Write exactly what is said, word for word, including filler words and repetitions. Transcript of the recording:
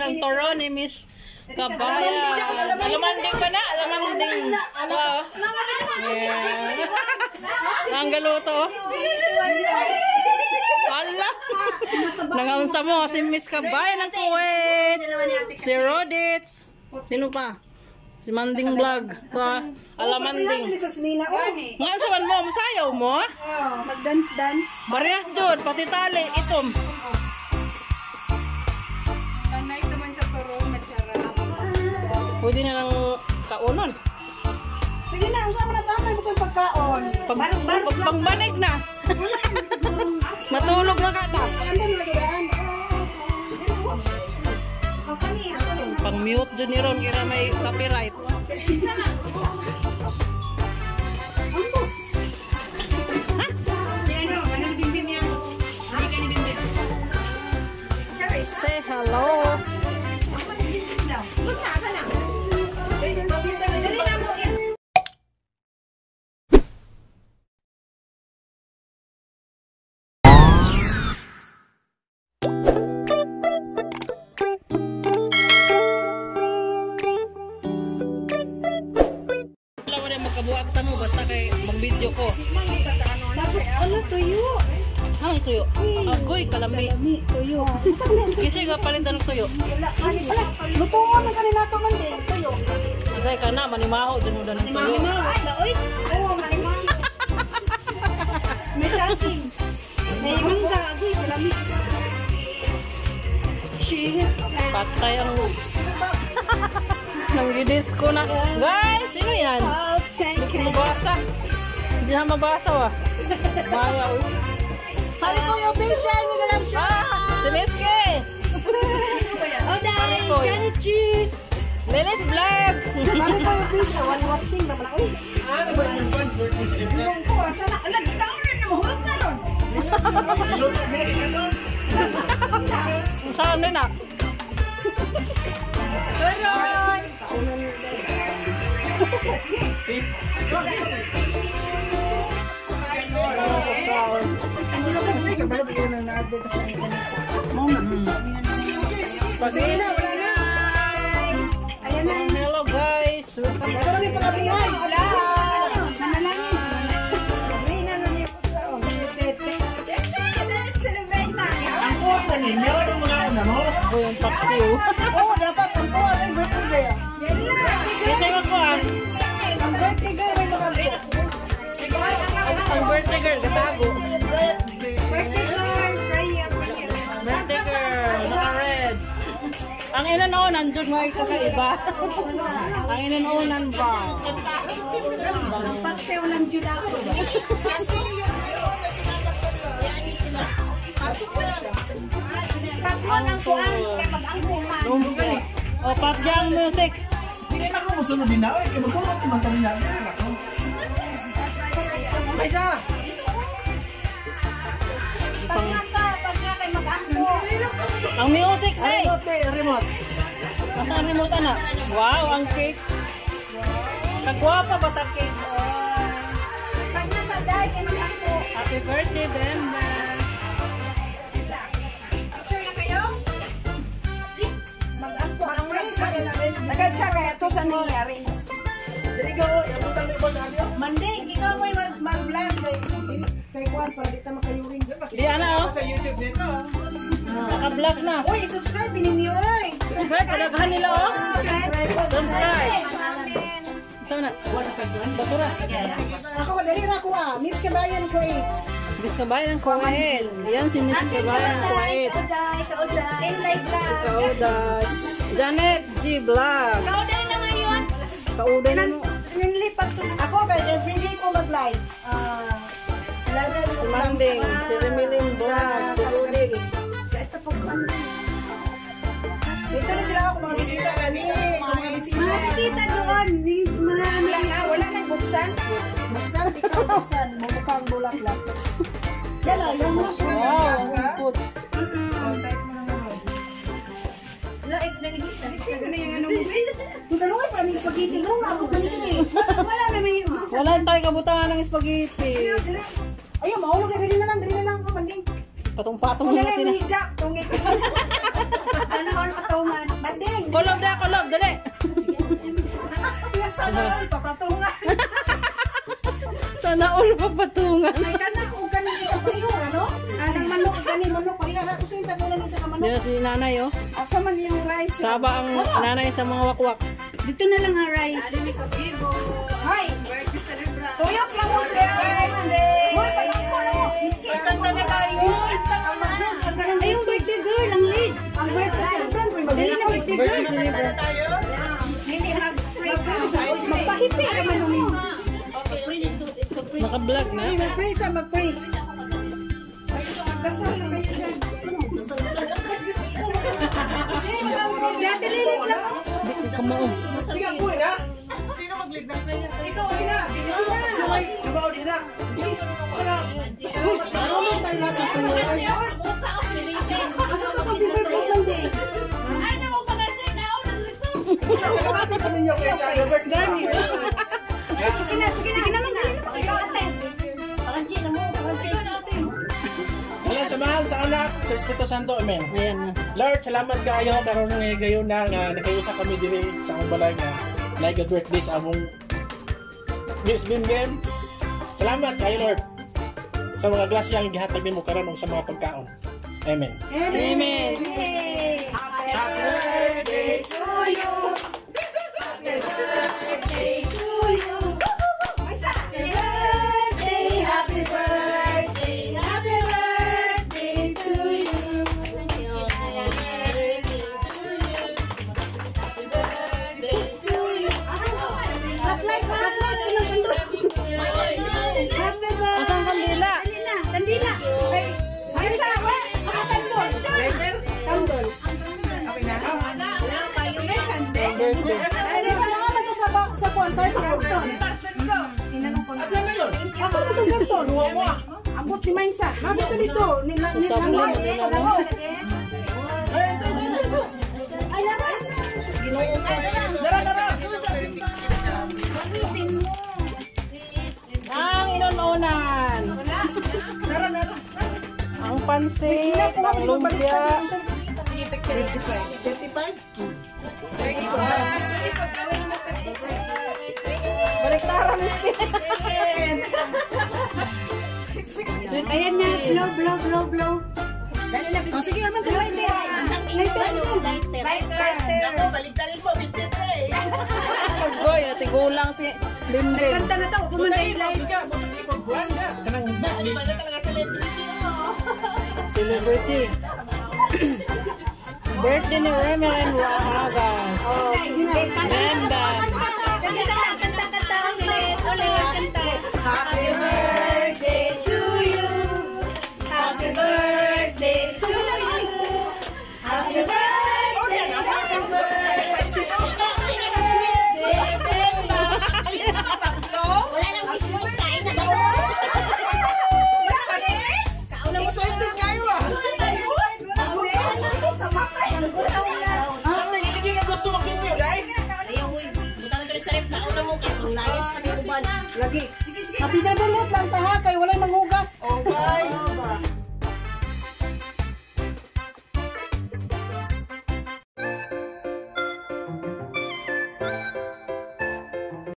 ang toro ni Miss Kabayan. Alamanding pa na, alamanding. Wow. Yeah. Ang galuto. Ala. Nangaunsa mo si Miss Kabayan ng Kuwait. Si Roditz. Sino pa? Si Manding Vlog. Sa Alamanding. Ngayon sa man mo, masayaw mo? Oo, mag-dance-dance. Parehas doon, pati tali, itom. Pwede na lang kaunon. Sige na, usap mo na tama mo itong pagkaon. Pag, pag, pangbanig na. Matulog na kata. Pang mute dyan ni Ron, kira may copyright. Ha? Say hello. Magkabuhag sa mo basta kay mag-video ko. Ano tuyo? Ano tuyo? Agoy, kalami. Kalami, tuyo. Kasi nga palitan ng tuyo. Lutungan na kanina ito man din, tuyo. Agay ka na, manimaho din mo na ng tuyo. Manimaho, oy. Oo, manimaho. May saking. May mangga, agoy, kalami. Cheers. Patay ang... Nang gidisco na. Guys, sino yan? Hindi mabasa. Hindi na mabasa wa. Maya o. Sorry ko yung official, may galang siya. Si Miski. Oday, Janet G. Lilit Vlog. Sorry ko yung official, one watching naman ako. Ano ba yung one birthday celebrate? Ko, asa na? Alam, ikaw na na mahulog na nun. Iluto, minagin ka doon. Saan din ah? Turon! Ang lapag na ikaw, balap yun ang na-advertise sa internet. Sige na, wala na. Ayan na. Hello guys. Ito lang yung pag-ablihan. Wala. Manalangin. May nangyay ko sa o. Celebrate tayo. Ang kuha ninyo, anong mga una mo? Ako yung paksiw. Oo, dapat ang kuha ay birthday girl. Kasi ako ah. Ang birthday girl ay makabit. Ang birthday girl, katago. Birthday girl, pray up. Birthday girl, naka-red. Ang inanoon, dyan mo ay kakaiba. Ang inanoonan ba? Pagsew lang dyan ako. Pag-on ang kuhan, kaya pag-angkuhan. Lumpia. O, Patjang Music. Hindi na ako musunod din na. Ay, kaya magkulot naman kami na. May isa! Pagkaka, pagkaka kay mag-angko. Ang music, ay! Remote, remote. Masa ang remote na? Wow, ang cake. Kagwapa ba sa cake? Pag nasa dahil kay mag-angko. Happy birthday, Brenda. Sure na kayo? Mag-angko. Nagad-sa kaya ito sa nangyari. Jadi ka, yabutan mo yung ibang audio? Manding, ikaw mo yung mag-vlog kay kay Juan para di ka makayuring. Di, ano? Sa YouTube dito. Naka-vlog na. Uy, subscribe, bininyo eh. Subscribe, padaghan nila, oh. Subscribe. Saan na? Basura. Ako, dali na ko ah. Miss Kabayan Kuwait. Miss Kabayan ng Kuwait. Yan si Miss Kabayan ng Kuwait. Kauday, kauday. In live vlog. Kauday. Janet G. Vlog. Kauday na ngayon. Kauday na mo. Nilipat ko. Ako, kay everyday ko mag-live. Ah, live na Si Manding, si Remilin Vlog, si Rudy. Ito po ko. Dito na sila ako mga bisita kami. Mga bisita. Mga bisita doon. Mga wala na. Wala na buksan. Buksan, di ka buksan. Mukhang bulaklak. Yan na, yung mga Wow, ang input. Kung tanongin pa ng spaghetti, no? Ako kanina eh. Wala na may... Wala tayo kabutangan ng spaghetti. Ayun, maulog na ganyan na lang. Dali na lang, Manding. Patong-patong na natin. Tungit. Ano, ano, katawan. Sana all papatungan. May kana o kanin isa pareho ano? Anang manok kanin manok pareho na usin ta kuno isa ka manok. Yan si nanay oh. Asa man yung rice? Saba ang nanay sa mga wakwak. Dito na lang ang rice. Hi. Tuyok lang mo birthday. Hoy, pagod ko na mo. Kanta na kayo. Ay, yung birthday girl, ang lead. Ang birthday celebrant. Dali na birthday girl. Birthday celebrant. Hindi, magpahipi naman mo. Naka-vlog na. Mag-pray sa, mag-pray. Siya, dililit lang mo. Hindi ko kamaon. Sige, buhay na. Sino mag-lead ng prayer? Ikaw. Sige na. Sumay. Kabaw din na. Sige. Ano? Marunong tayo lahat ng prayer. Asa ka kang birthday Monday? Salamat ka ninyo kayo sa Robert. Gani. Sige na, sige na. Sige naman, dali na. Ikaw, ate. Panganchi na mo. Panganchi na ate. Ayan, samahan sa anak, sa Espiritu Santo. Amen. Ayan na. Lord, salamat kayo karon nga gayon na nga nakayusa kami diri sa akong balay nga like a birthday sa among Miss Bimbim. Salamat kayo Lord sa mga grasya nga gihatag nimo karon sa mga pagkaon. Amen. Amen. Happy birthday to you. Happy birthday to you. Happy birthday, happy birthday, happy birthday to you. Flashlight, flashlight, unang gandun. Asang kandila? Kandila, kandila. Ay, ay, sa, we, mga kandol. Later. Kandol. Birthday. Ay, di ba naman ito sa ba- sa kuwan, tayo sa kandol. Asa na yun? Asa na itong kandol? Luwa mo ah. Abot ni Maysa. Bakit ito dito? Ni ni ni Sa Langoy. sabon, ni Langoy. Ay, ito, ito, ito. Ay, naman. Dara, dara. Ang inununan. Dara, dara. Ang pansit, ang lumpia. thirty-five? Baliktaran Sweet. Ayan na. Blow, blow, blow, blow. Oh, sige naman ito. Lighter. Lighter. Lighter. Ako, baliktarin mo, fifty-three. Goy, natigulang si Lindy. Nagkanta na ito. Kung man light. Ika, buti ipagbuhan na. Kanang Celebrity. Birthday ni Remy and Wahagas. Oh, sige na. Ganda. Kanta, kanta, kanta, kanta. Ulit, ulit, kanta. Happy birthday to you. Happy birthday to you. Happy birthday, happy birthday. Wala na wish mo, kain na ba? excited kayo ah. Ate, hindi nga gusto mag-video, dahil? Ayaw, uy. Buta na ka sa rep. Nauna mo ka. Kung layas pa ni Uban. Lagi. Happy na bulot lang taha kay walay manghugas. Okay.